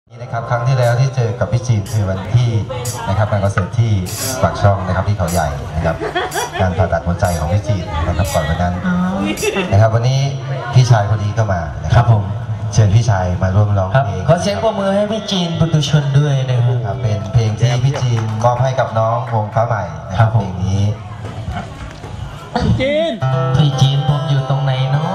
นี่นะครับครั้งที่แล้วที่เจอกับพี่จีนคือวันที่นะครับงานคอนเสิร์ตที่ปากช่องนะครับที่เขาใหญ่นะครับการผ่าตัดหัวใจของพี่จีนนะครับก่อนวันนั้นนะครับวันนี้พี่ชายคนนี้ก็มานะครับผมเชิญพี่ชายมาร่วมร้องเพลงขอเสียงปรบมือให้พี่จีนปุถุชนด้วยนะครับเป็นเพลงที่พี่จีนมอบให้กับน้องวงฟ้าใหม่นะครับเพลงนี้พี่จีนผมอยู่ตรงไหนเนาะ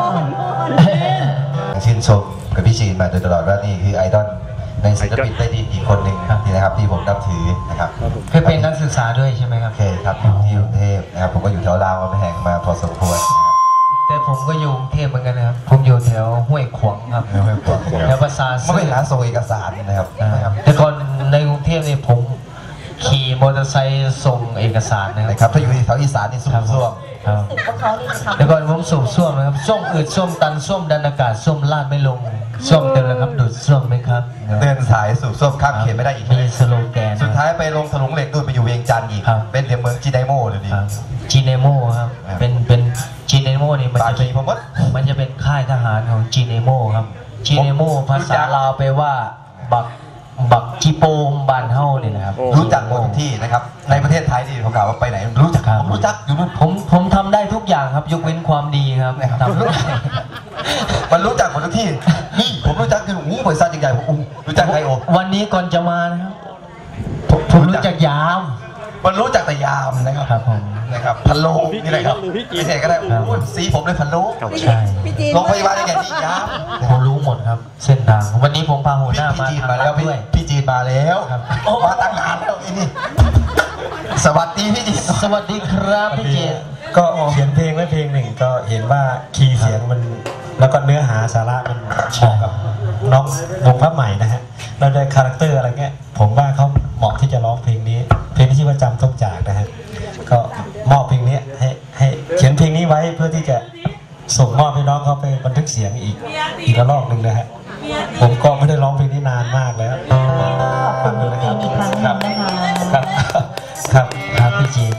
ชื่นชมกับพี่จีนมาโดยตลอดว่านี่คือไอดอลในศิลปินได้ดีอีกคนหนึ่งที่นะครับที่ผมนับถือนะครับเคยเป็นนักศึกษาด้วยใช่ไหมครับเคยครับอยู่ที่กรุงเทพนะครับผมก็อยู่แถวรามคำแหงมาพอสมควรแต่ผมก็อยู่กรุงเทพเหมือนกันนะครับผมอยู่แถวห้วยขวางครับห้วยขวางแถวภาษาไม่เป็นร้านส่งเอกสารนะครับแต่ก่อนในกรุงเทพนี่ผมขี่มอเตอร์ไซค์ส่งเอกสารนะครับถ้าอยู่ที่แถวอีสานนี่สูบซ่วมแต่ก่อนผมสูบซ่วมนะครับส้มอืดส้มตันส้มดันอากาศส้มลาดไม่ลงส้มเดินนะครับดูดส้มไหมครับเดินสายสูบส้มข้ามเขตไม่ได้อีกมีสโลแกนสุดท้ายไปลงถลุงเหล็กด้วยไปอยู่เวียงจันทร์อีกเป็นเหลี่ยมเมืองจีไนโม่เลยดิจีไนโม่ครับเป็นจีไนโม่นี่มันจะเป็นค่ายทหารของจีไนโม่ครับจีไนโม่ภาษาลาวแปลว่าบักจิโปมบานเฮ้าเนี่ยนะครับรู้จักหมดทุกที่นะครับในประเทศไทยที่ผมกล่าวว่าไปไหนรู้จักผมรู้จักอยู่นู่นผมทำได้ทุกอย่างครับยกเว้นความดีครับทำมันรู้จักหมดทุกที่นี่ผมรู้จักคือบริษัทใหญ่ๆผมรู้จักไอโอวันนี้ก่อนจะมานะครับผมรู้จักยามมันรู้จักแต่ยามนะครับครับผมนะครับพันโลนี่แหละครับไม่ใช่ก็ได้สีผมเลยพันโลใช่โรงพยาบาลได้แก่ที่ยามผมรู้หมดครับเส้นทางวันนี้ผมพาหัวหน้ามาพี่จีนมาแล้วพี่จีนมาแล้วมาตั้งนานแล้วนี่สวัสดีพี่จีนสวัสดีครับพี่จีนก็เขียนเพลงไว้เพลงหนึ่งก็เห็นว่าคีย์เสียงมันแล้วก็เนื้อหาสาระมันเหมาะกับน้องวงพระใหม่นะฮะแล้วด้วยคาแรคเตอร์อะไรเงี้ยผมว่าเขาเหมาะที่จะร้องเพลงนี้เพลงที่ชื่อว่าจำทุกจากนะฮะก็มอบเพลงนี้ให้เขียนเพลงนี้ไว้เพื่อที่จะส่งมอบให้น้องเขาไปบันทึกเสียงอีกระลอกหนึ่งนะฮะผมก็ไม่ได้ร้องเพลงนี้นานมากแล้วฟังดูนะครับครับพี่จีน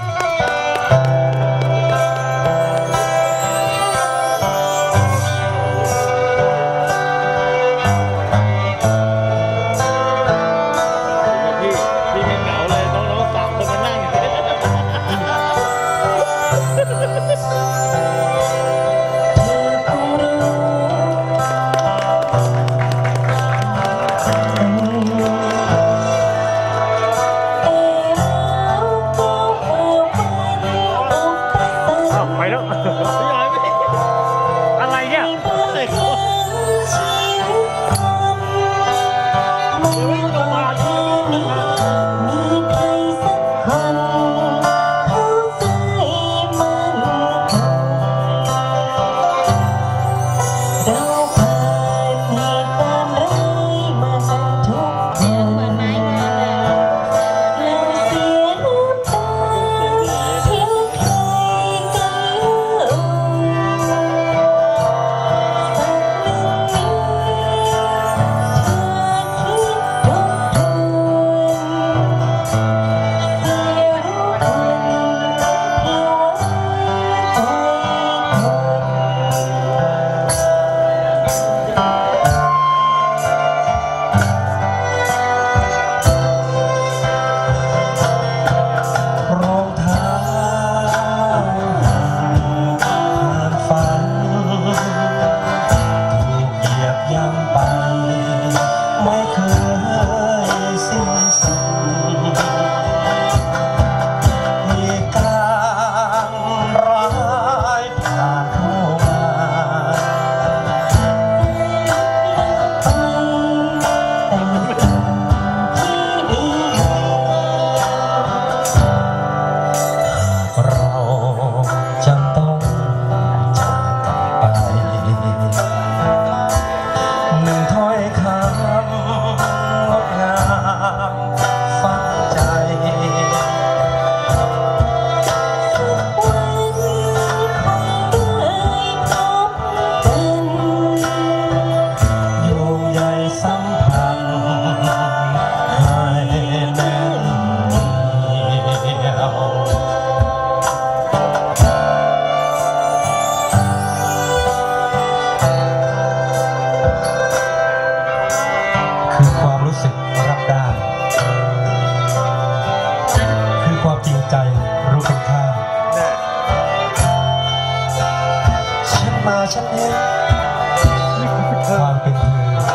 ฉันเห็นความเป็นเธอ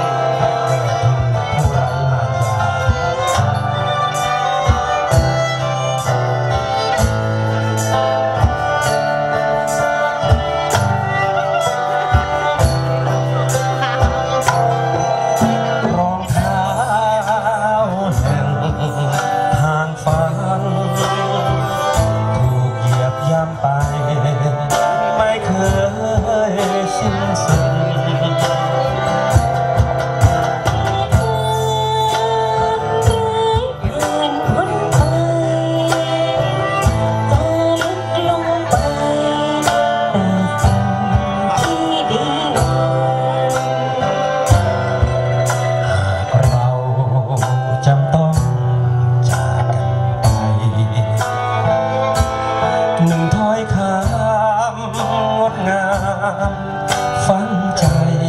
ผู้ไร้มารยารองเท้าแห่งทางฝันถูกเหยียบย่ำไปไม่เคยสิ้นสุดจำต้องจากกันไปหนึ่งถ้อยคำงดงามฝังใจ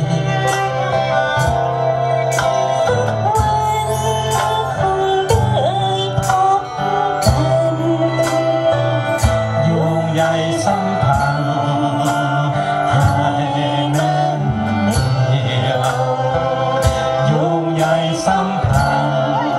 โยงใยสัมพันธ์ให้แน่นเหนียวโยงใยสัมพันธ์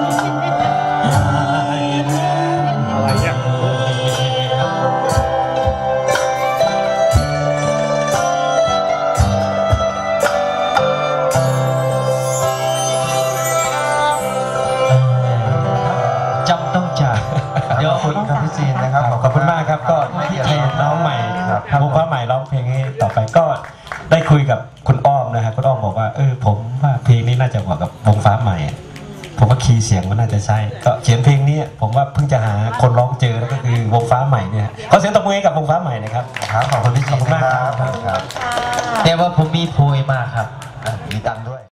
จำต้องจากเดี๋ยวขอบคุณครับพี่จีนนะครับขอบคุณมากครับก็ให้น้องใหม่วงฟ้าใหม่ร้องเพลงนี้ต่อไปก็ได้คุยกับคุณอ้อมนะครับคุณอ้อมบอกว่าผมว่าเพลงนี้น่าจะเหมาะกับวงฟ้าใหม่ผมว่าคีย์เสียงมันน่าจะใช่ก็เขียนเพลงนี้ผมว่าเพิ่งจะหาคนร้องเจอแล้วก็คือวงฟ้าใหม่เนี่ยขอเสียงตบมือให้กับวงฟ้าใหม่นะครับครับขอบคุณพี่จีนขอบคุณมากครับแต่ว่าผมมีโพยมากครับมีตังค์ด้วย